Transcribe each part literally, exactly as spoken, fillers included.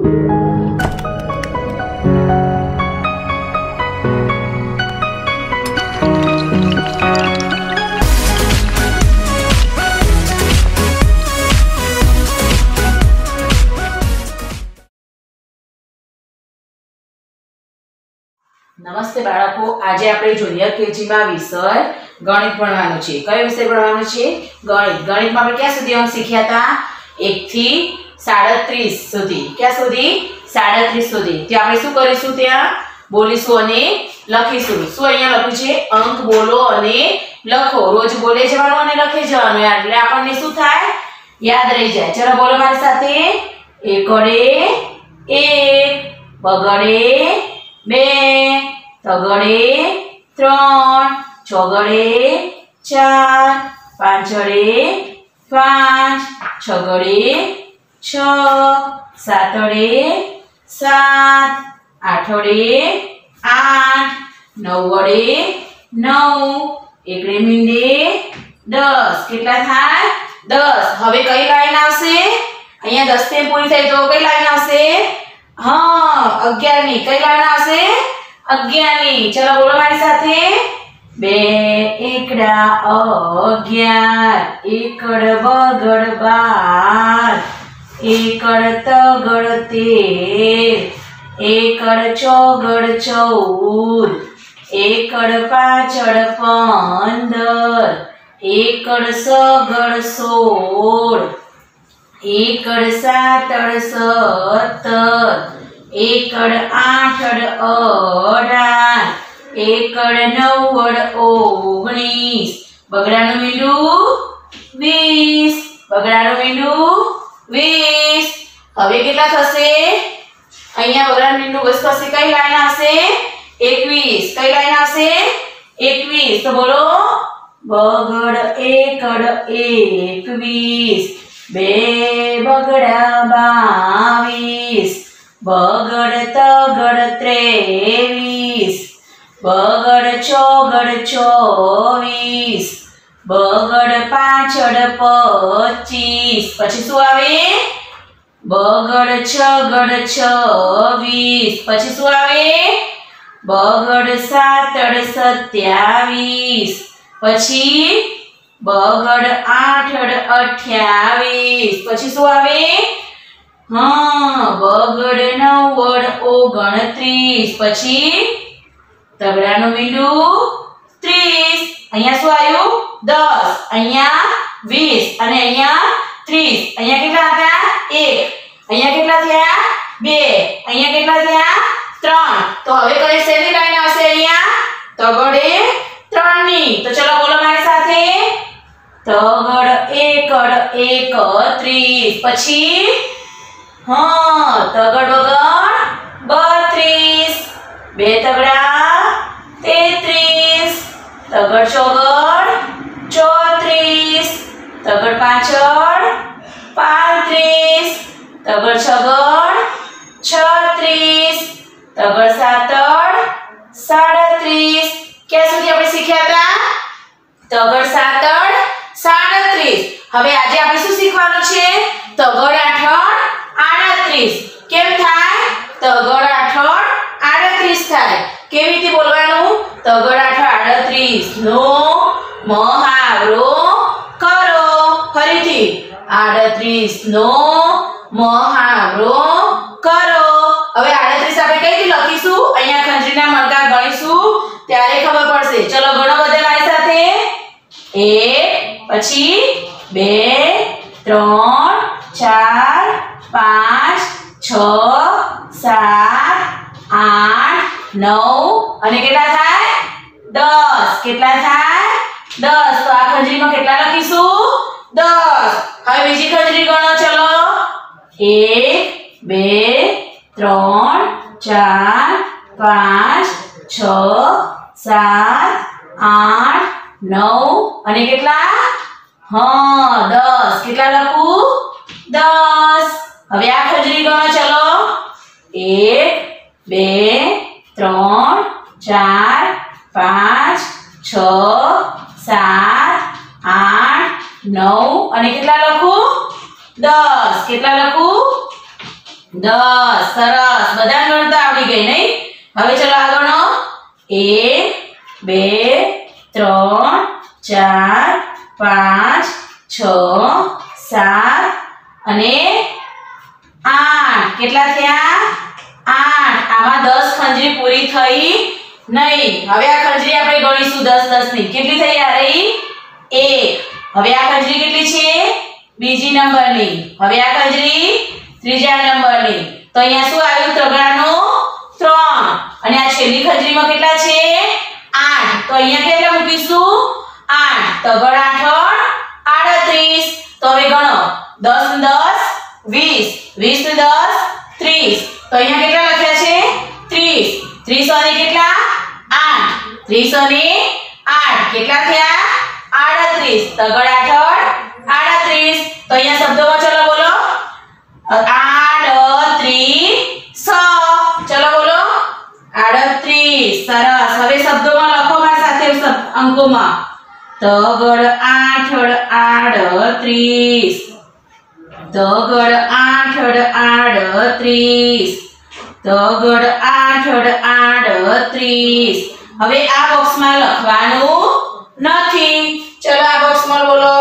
નમસ્તે બાળકો, આજે આપણે જોઈએ કેજીમાં વિષય ગણિત ભણવાનો છે। કયો વિષય ભણવાનો છે? ગણિત। ગણિતમાં આપણે ક્યાં સુધી અંક શીખ્યા હતા? એક થી સાડત્રીસ સુધી। ક્યાં સુધી? સાડત્રીસ સુધી। ત્યાં આપણે શું કરીશું? ત્યાં બોલીશું અને લખીશું। શું અહીંયા લખ્યું છે? અંક બોલો અને લખો। રોજ બોલે જવાનું અને લખી જવાનું, એટલે આપણને શું થાય? યાદ રહી જાય। ચલો બોલો મારી સાથે। એકડે એક, બગડે બે, તગડે ત્રણ, ચોગડે ચાર, પાંચડે પાંચ, છગડે છ, સાતડે સાત, આઠડે આઠ, નવડે નવ, એકડે મીંડે દસ। કેટલા થાય? દસ। હવે કઈ લાઈન આવશે? અહીંયા દસ થી પૂરી થઈ તો કઈ લાઈન આવશે? हाँ अगियार नी। कई लाइन आवशे? अगियार नी। चलो बोलो मारी साथे। बे एकड़ा अगियार, एकड़ बगड़ बार, एकड़ तगड़ तेर, एकड़ चौगड़ चौद, एकड़ पांचड़ पंदर, एकड़ सगड़ सोळ, एकड़ सातड़ सत्तर, एकड़ आठड़ अठार, एकड़ नव्वड़ ओगनीस, बगड़ानु मींडू वीस, बगड़ानु मींडू वीस। हवे केटला थशे? अहींया बगड़ानु मींडू वीस थशे। कई लाइन आवशे? एकवीस। कई लाइन आवशे? एकवीस। तो बोलो बगड़ एकड़ एकवीस, बे बगड़ा बावीस, बगड़ तगड़ त्रेवीस, बगड़ चौगड़ चौवीस, बगड़ पांचड़ पच्चीस, पछी शुं आवे? बगड़ छगड़ छवीस, पछी शुं आवे? बगड़ सातड़ सत्यावीस, पछी बगड़ आठड़ अठावीस, पछी शुं आवे? हाँ बगड़ नव्वड़ ओगणत्रीस, पछी तगड़ानु मींडू त्रीस। अहींया शुं आव्युं? दस, अहींया वीस अने अहींया त्रीस। अहींया केटला हता? एक। अहींया केटला थया? बे। अहींया केटला थया? त्रण। तो हवे कई शेनी लाइन आवशे? अहींया तगड़े त्रण नी। तो चलो बोलो मारी साथे। तगड़ एकड़ एकत्रीस, पछी हाँ तगड़ बगड़ बत्रीस, बे तगड़ा तेत्रीस, तगड़ चौगड़ चौत्रीस, तगड़ पांचड़ પાંત્રીસ, तगड़ छगड़ छत्रीस, तगड़ सातड़ साड़त्रीस। क्या सुधी आपणे शीख्या हता? तगड़ सातड़ साड़त्रीस। हवे आजे आपणे शुं शीखवानुं छे? तगड़ आठड़ आड़त्रीस। केम थाय? तगड़ आठड़ आड़त्रीस थाय। केवी रीते बोलवानुं? तगड़ आठड़ आड़त्रीस नो महावरो करो। फरीथी आड़त्रीस नो महावरो करो। हवे आड़त्रीस आपणे कई रीते लखीशुं? अहींया खंजरीना मणका गणीशुं त्यारे खबर पड़शे। चलो गणो बधा मारी साथे। एक, पछी बे, त्रण, चार, पांच, छ, सात, आठ, नौ अने केटला थाय? दस। केटला थाय? दस। तो आ खंजरीमां केटला लखीशुं? दस। हवे बीजी खंजरी गणो। चलो एक, बे, त्रण, चार, पांच, छ, सात, आठ, नौ अने केटला? हाँ दस। केटला लखूं? दस। हवे आ खंजरी गणो। चलो एक, बे, त्रण, चार, पांच, छ, सात, आठ, नौ अने केटला लखूं? दस। केटला लखूं? દસ. સરસ. બધાને ગણતા આવડી ગઈ નહીં? હવે ચલો આ ગણો. એક બે ત્રણ ચાર પાંચ છ સાત અને આઠ. કેટલા થયા? આઠ. આમાં દસ ખંજરી પૂરી થઈ નહીં. હવે આ ખંજરી આપણે ગણીશું દસ દસ ની. કેટલી થઈ આ રહી? એક. હવે આ ખંજરી કેટલી છે? બીજી નંબરની. હવે આ ખંજરી ત્રીજા નંબરની. તો અહીંયા શું આવ્યું? તગડાનો ત્રણ. અને આ છેલ્લી ખંજરીમાં કેટલા છે? આઠ. તો અહીંયા કેટલા મૂકીશું? આઠ. તગડ આઠ આડત્રીસ. તો હવે ગણો. દસ ને દસ વીસ. વીસ ને દસ ત્રીસ. તો અહીંયા કેટલા લખ્યા છે? ત્રીસ. ત્રીસ અને કેટલા? આઠ. ત્રીસ અને આઠ. કેટલા થયા? આડત્રીસ. તગડ આઠ આડત્રીસ. તો અહીંયા શબ્દોમાં ચલો બોલો. આડત્રીસ. ચલો બોલો. આડત્રીસ. સરસ. હવે શબ્દોમાં લખો મારી સાથે અંકોમાં. તગડ આઠડ આડત્રીસ. તગડ આઠડ આડત્રીસ. તગડ આઠડ આડત્રીસ. હવે આ બોક્સમાં લખવાનું નથી. ચલો આ બોક્સમાં બોલો.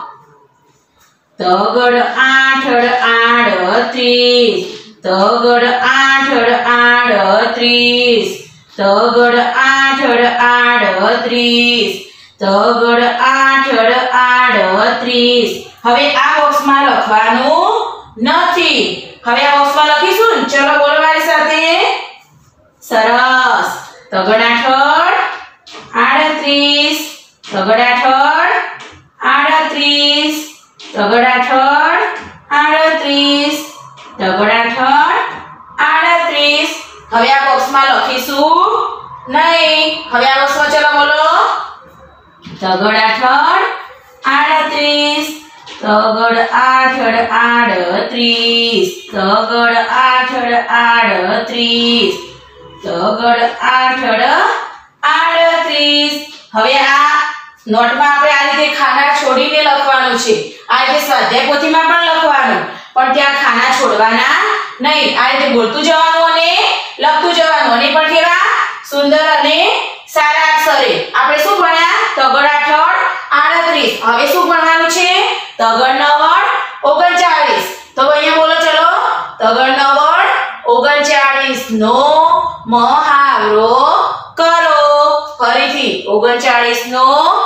તગડ આઠડ આડત્રીસ. તગડ આઠડ આડત્રીસ. તગડ આઠડ આડત્રીસ. તગડ આઠડ આડત્રીસ. હવે આ બોક્સમાં લખવાનું નથી. હવે આ બોક્સમાં લખીશું ને. ચલો બોલો મારી સાથે. સરસ. તગડ આઠડ આડત્રીસ. તગડ આઠડ આડત્રીસ. તગડ આઠડ આડત્રીસ. તગડ આઠડ આડત્રીસ. હવે આ બોક્સમાં લખીશું નહીં. હવે આ બોક્સમાં ચલો બોલો. તગડ આઠડ આડત્રીસ. તગડ આઠડ આડત્રીસ. તગડ આઠડ આડત્રીસ. તગડ આઠડ આડત્રીસ. હવે આ નોટમાં આપણે આ રીતે ખાના છોડીને લખવાનું છે. આ રીતે સ્વાધ્યાય પોથીમાં પણ લખવાનું, પણ ત્યાં ખાના છોડવાના નહીં. આ રીતે બોલતું જવાનું અને લખતું જવાનું. અને પણ કેવા સુંદર અને સારા અક્ષરે. આપણે શું ભણ્યા? તગડ આઠડ આડત્રીસ. હવે શું ભણવાનું છે? તગડ નવડ ઓગણચાળીસ. તો અહીંયા બોલો ચલો. તગડ નવડ ઓગણચાળીસ નો મહાવરો કરો. ફરીથી ઓગણચાળીસ નો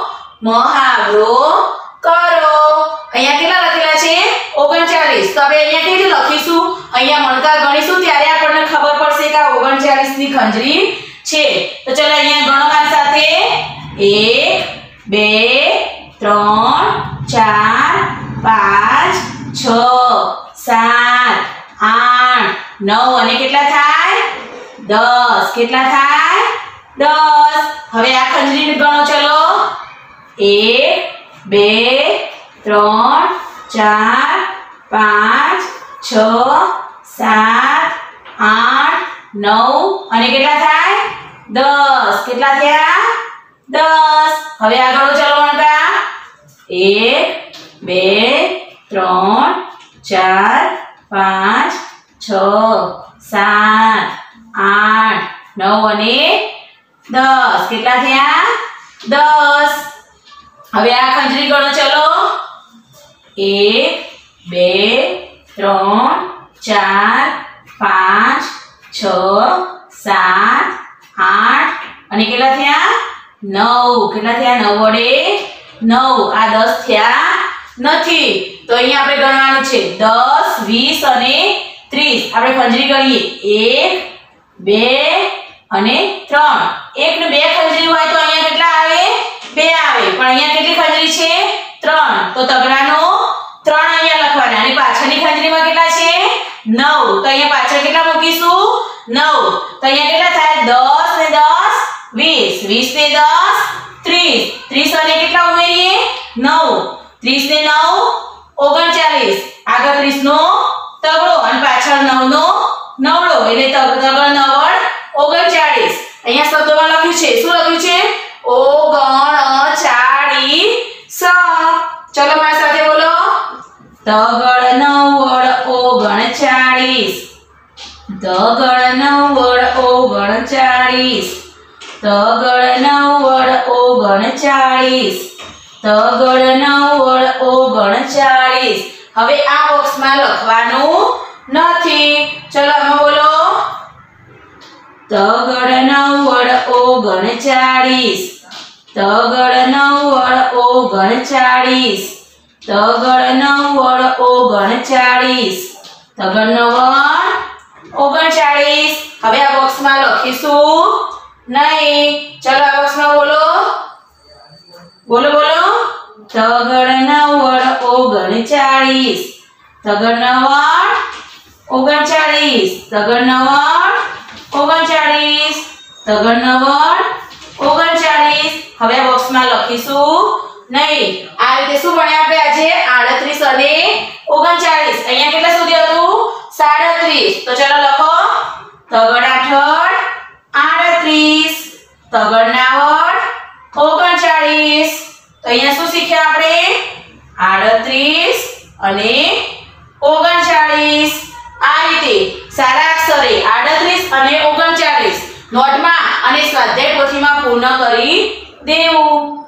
મહાવરો કરો. અહીંયા કેટલા લખેલા છે? ઓગણચાળીસ. તો આપણે અહીંયા કેવી રીતે લખીશું? અહીંયા મણકા ગણીશું ત્યારે આપણને ખબર પડશે કે આ ઓગણચાળીસ ની ખંજરી છે. તો ચલો અહીંયા ગણો મારી સાથે. એક બે ત્રણ ચાર પાંચ છ સાત આઠ નવ અને કેટલા થાય? દસ. કેટલા થાય? દસ. હવે આ ખંજરી ગણો ચલો. એક બે ત્રણ ચાર પાંચ છ સાત આઠ નવ અને કેટલા થાય? દસ. કેટલા થયા? દસ. હવે આ ગણો ચલો મણકા. એક બે ત્રણ ચાર પાંચ છ સાત આઠ નવ અને દસ. કેટલા થયા? દસ. હવે આ ખંજરી ગણો ચલો. એક બે ત્રણ ચાર પાંચ છ સાત આઠ અને કેટલા થયા? નવ. કેટલા થયા? નવ વડે નવ. આ દસ થયા નથી. તો અહીંયા આપણે ગણવાનું છે દસ વીસ અને ત્રીસ. આપણે ખંજરી ગણીએ. એક બે અને ત્રણ. એક ને બે ખંજરી હોય તો અહીંયા કેટલા આવે? બે આવે. પણ અહીંયા કેટલી ખંજરી છે? ત્રણ. તો તગડાનો ત્રણ અહીંયા લખવાના. અને પાછળની ખંજરીમાં કેટલા છે? નવ. તો અહીંયા પાછળ કેટલા મૂકીશું? નવ. તો અહીંયા કેટલા થાય? દસ ને દસ વીસ. વીસ ને દસ ત્રીસ. ત્રીસ અને કેટલા ઉમેરીએ? નવ. ત્રીસ ને નવ ઓગણચાલીસ. આગળ ત્રીસ નો તગડો અને પાછળ નવ નો નવડો એટલે તગડ નવડ ઓગણચાલીસ. અહીંયા શબ્દોમાં લખ્યું છે. શું લખ્યું છે? ઓગણચાલીસ. ચલો મારી સાથે બોલો. તગડ નવડ ઓગણચાલીસ. તગડ નવ વડ ઓગણચાળીસ, તગડ નવ વડ ઓગણચાળીસ, તગડ નવ વડ ઓગણચાળીસ. હવે આ બોક્સમાં લખવાનું નથી. ચલો આમાં બોલો. તગડ નવ વડ ઓગણચાળીસ, તગડ નવ વડ ઓગણચાળીસ, તગડ નવ વડ ઓગણચાળીસ, તગડ નવ ઓગણચાળીસ. હવે આ બોક્સમાં લખીશું નહીં. ચલો આ બોક્સમાં બોલો બોલો બોલો. તગડ નવ વડ ઓગણચાળીસ, તગડ નવ ઓગણચાળીસ, તગડ નવ ઓગણચાળીસ, તગડ નવ ઓગણચાળીસ. હવે આ બોક્સમાં લખીશું નહીં. આ રીતે શું ભણ્યા આપણે આજે? આડત્રીસ અને ઓગણચાળીસ. અહીંયા કેટલા સુધી હતું? સાડત્રીસ. તો ચલો લખો. તગડ આઠડ આડત્રીસ, તગડ નાવડ ઓગણચાળીસ. તો અહીંયા શું શીખ્યા આપણે? આડત્રીસ અને ઓગણચાળીસ. આ રીતે સારા અક્ષરે આડત્રીસ અને ઓગણચાળીસ નોટમાં અને સ્વાધ્યાય પોથીમાં પૂર્ણ કરી દેવું.